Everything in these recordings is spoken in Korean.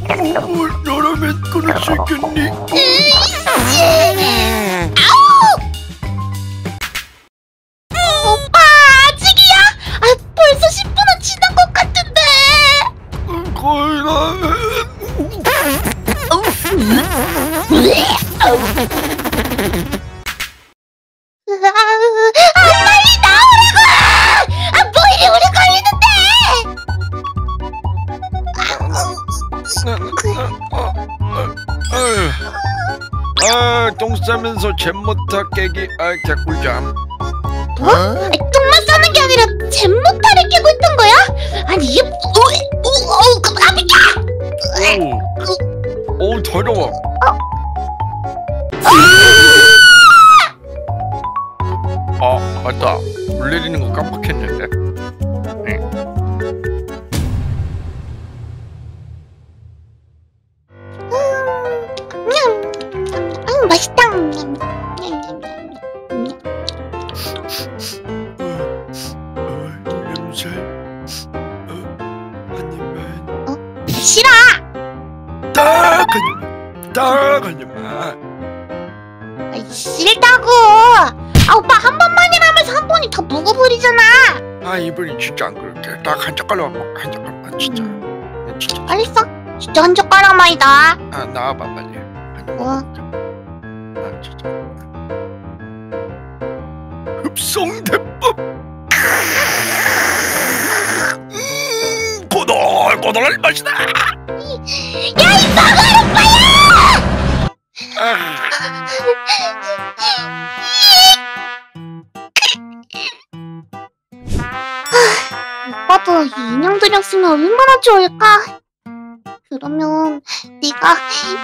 너라면 끊을 수 있겠니? 오빠 아직이야? 벌써 10분은 지난 것 같은데. 거의 다. 빨리 나오라고! 뭐 이리 오래 걸리는데? 똥 싸면서 잼 못하 깨기. 개꿀잠. 뭐? 똥만 싸는 게 아니라 잼모타를 깨고 있던 거야? 아니 이게 오 더러워. 맞다. 물 내리는 거 깜빡했는데. 맛있다. 냄새. 한 입만. 싫어. 딱 한 입만. 싫다고. 오빠 한 번만이라면서 한 번이 더 묵어버리잖아. 이번엔 진짜 안 그럴게. 딱 한 젓갈만 먹어. 한 젓갈만 진짜. 진짜. 빨리 써. 진짜 한 젓가락만이다. 나와봐 빨리. 진짜. 흡성대법. 꼬들꼬들한 맛이다. 야 이 망할 오빠야! 오빠도 이 인형들이었으면 얼마나 좋을까? 그러면 네가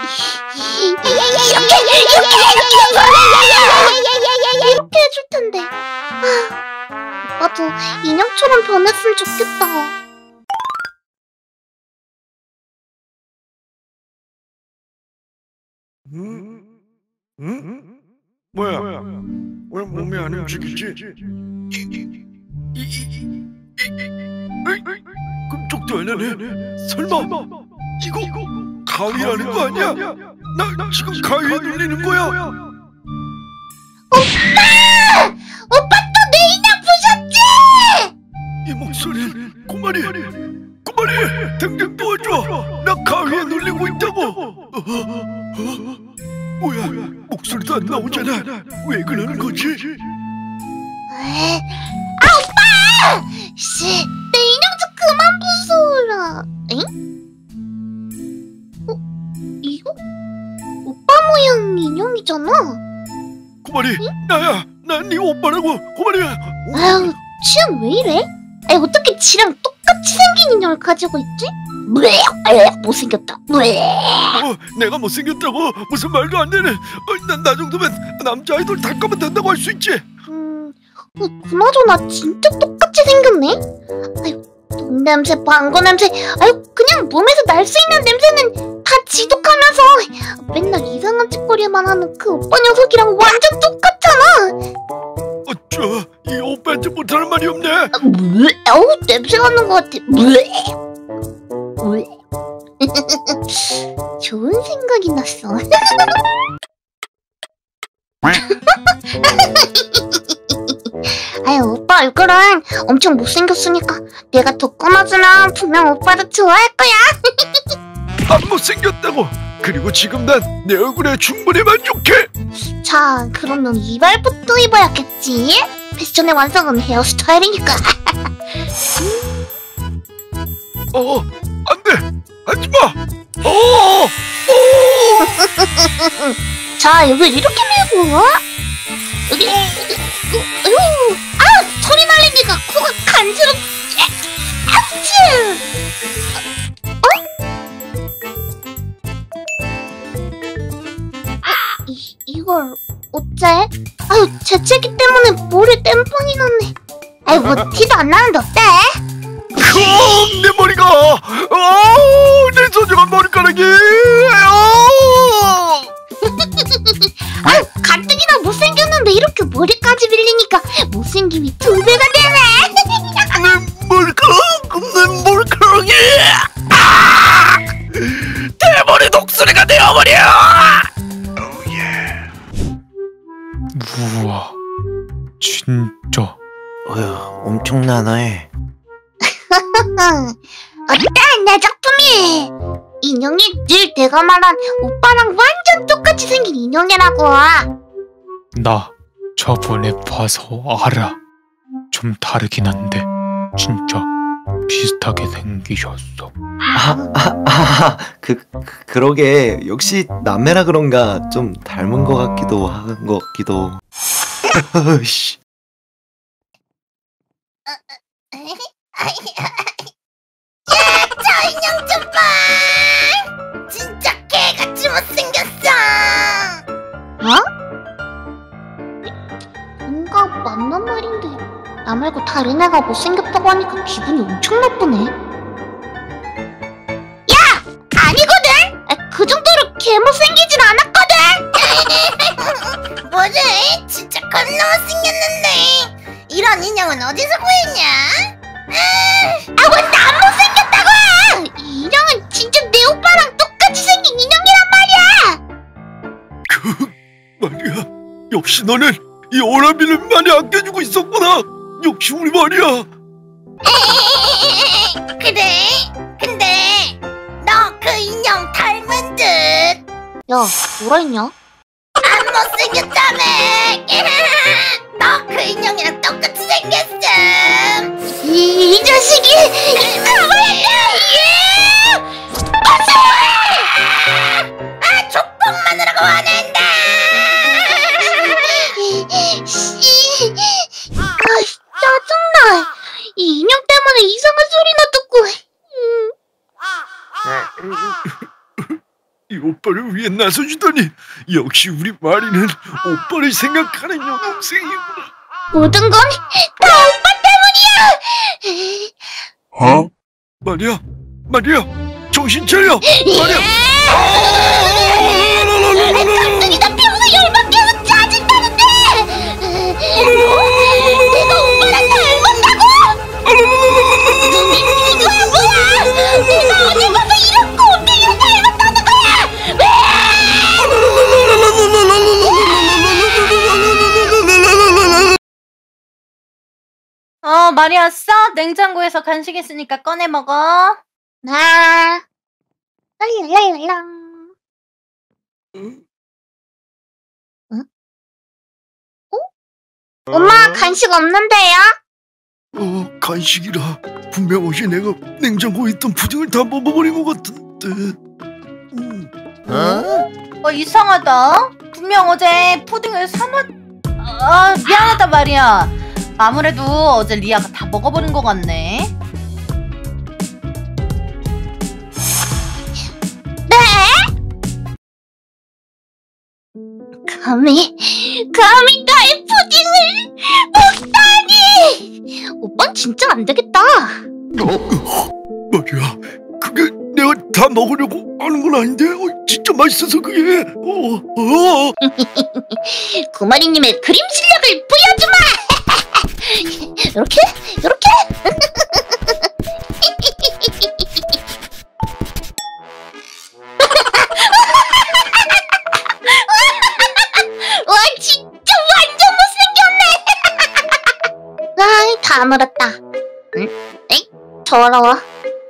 이렇게 해줄 텐데. 오빠도 인형처럼 변했으면 좋겠다. 뭐야? 왜 몸이 안 움직이지? 끔찍도 안 하네. 설마 이거 가위라는 거 아니야? 나 지금 가위에 눌리는 거야. 오빠 또 내 인형 부셨지? 이 목소리 꼬마리 당장 도와줘. 나 가위에 눌리고 있다고. 뭐야, 목소리도 안 나오잖아. 왜 그러는 거지? 오빠! 내 인형 좀 그만 부숴라. 이거? 오빠 모양 인형이잖아. 꼬마리, 나야. 난 네 오빠라고. 꼬마리야. 아유, 취향 왜 이래? 어떻게 지랑 똑같이 생긴 인형을 가지고 있지? 못생겼다. 내가 못생겼다고? 무슨 말도 안 되네. 나 정도면 남자 아이돌 다 까면 된다고 할 수 있지. 그나저나 진짜 똑같이 생겼네. 똥 냄새, 방구 냄새, 그냥 몸에서 날 수 있는 냄새는 다 지독하면서 맨날 이상한 짓거리만 하는 그 오빠 녀석이랑 완전 똑같잖아. 어쩌, 이 오빠한테 못하는 말이 없네. 냄새 나는 것 같아. 좋은 생각이 났어. 오빠 얼굴은 엄청 못생겼으니까 내가 더 꾸며주면 분명 오빠도 좋아할 거야. 안 못생겼다고. 그리고 지금 난 내 얼굴에 충분히 만족해. 자, 그러면 이발부터 입어야겠지? 패션의 완성은 헤어스타일이니까. 안 돼! 하지마! 자, 여기 이렇게 밀고 여기 소리 날리니까 코가 간지럽. 아치! 이걸 어째? 재채기 때문에 머리 땜빵이 났네. 뭐 티도 안 나는데 어때? 내 머리가! 내 소중한 머리카락이! 가뜩이나 못생겼는데 이렇게 머리까지 밀리니까 못생김이 2배가 되네. 내 머리카락이! 죽여버려! 우와, 진짜. 어휴, 엄청나네. 어때 내 작품이? 인형이 늘 내가 말한 오빠랑 완전 똑같이 생긴 인형이라고. 나 저번에 봐서 알아. 좀 다르긴 한데 진짜 비슷하게 생기셨어. 그러게. 역시 남매라 그런가 좀 닮은 것 같기도 한 것 같기도. 씨. 저 인형 좀 봐! 진짜 개같이 못생겼어! 뭔가 맞는 말인데 나 말고 다른 애가 못생겼다고 하니까 기분이 엄청 나쁘네. 야! 아니거든! 그 정도로 개 못생기진 않았거든! 뭐래? 진짜 겁나 못생겼는데 이런 인형은 어디서 구했냐? 아, 왜 나 못생겼다고! 이 인형은 진짜 내 오빠랑 똑같이 생긴 인형이란 말이야. 말이야, 역시 너는 이 오라비를 많이 아껴주고 있었구나. 역시 우리 말이야. 그래? 근데 너 그 인형 닮은 듯. 야, 뭐라 했냐? 안 못생겼다며. 너 그 인형이랑 똑같이 생겼음. 이 자식이 가만히 아, 족봉마누라고 화낸다. 짜증나. 이 인형 때문에 이상한 소리나 듣고. 이 오빠를 위해 나서주더니 역시 우리 마리는 오빠를 생각하는 여동생이구나. 모든 건 다 오빠 때문이야. 마리야, 정신 차려. 마리야. 갑자기 나 평소 열받게 짜증나는데. 내가 오빠랑 닮았다고? 눈이 비교야 뭐야? 내가 어디 봐서 이런 곰탱이를 닮았다는 거야? 말이 왔어? 냉장고에서 간식 있으니까 꺼내 먹어. 나 랄랄랄랑. 응? 엄마 간식 없는데요? 간식이라. 분명 어제 내가 냉장고에 있던 푸딩을 다 먹어버린 것 같은데. 이상하다. 분명 어제 푸딩을 사놨... 미안하다 말이야. 아무래도 어제 리아가 다 먹어버린 것 같네. 네? 감히 나의 푸딩을 먹다니! 오빤 진짜 안 되겠다. 말이야, 그게 내가 다 먹으려고 하는 건 아닌데 진짜 맛있어서 그게. 구마리님의 그림 실력을 보여주마! 이렇게? 와, 진짜 완전 못생겼네. 아이, 다 물었다. 응? 에이, 더러워.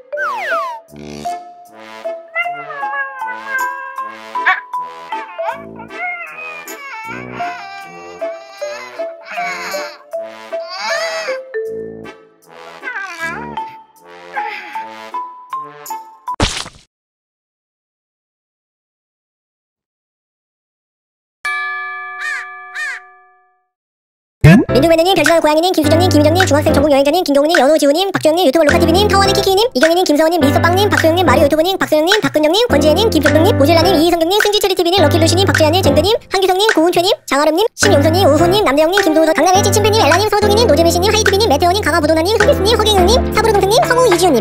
민둥매느님, 별진한 고양이님, 김수정님, 김유정님, 중학생 전국 여행자님, 김경우님, 연호지우님, 박주영님, 유튜버 로카TV님, 타원의 키키님, 이경희님, 김서원님, 미소빵님, 박소영님, 마리오 유튜브님, 박소영님, 박근영님, 권지혜님, 김평동님, 모질라님, 이희성경님, 승지처리TV님, 럭키루시님, 박주야님, 쟁드님, 한규성님, 고은최님, 장아름님, 신용선님, 우호님, 남대영님, 김도우서, 강남의 찌침배님, 엘라님, 서동희님, 노재민씨님, 하이티비님, 메테오님, 강화부도나님, 서비스님, 허경영님, 사부로동생님, 성우 이지훈님,